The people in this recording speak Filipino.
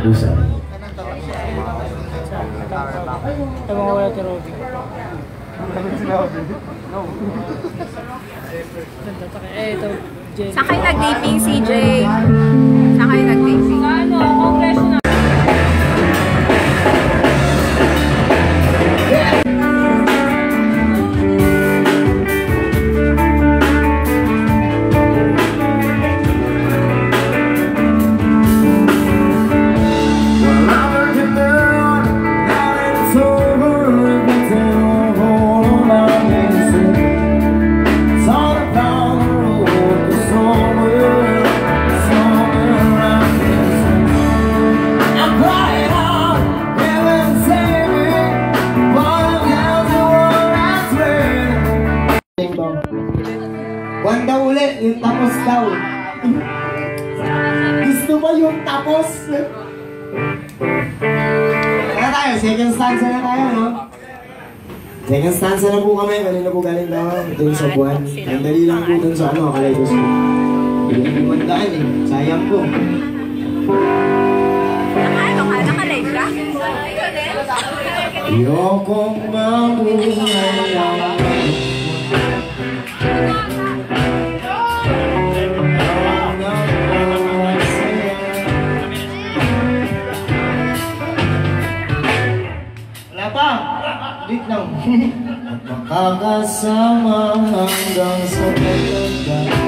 Usay. Ito mga wala si Robby. Ito, Jenny. Saan kayo nag-taping, CJ? Saan kayo nag-taping? Sa ano, congressional. One daw ulit, yung tapos daw. Gusto ba yung tapos? Kaya tayo, second stanza na tayo, no? Second stanza na po kami, kanina po galing daw dun sa buwan. Ang dali lang po dun sa ano, Kalaydos po. Hindi po mandaan eh, sayang po. Naka-live ka? Yokong mabuhay ang Wait lang. Makakasama hanggang sa pagtanda.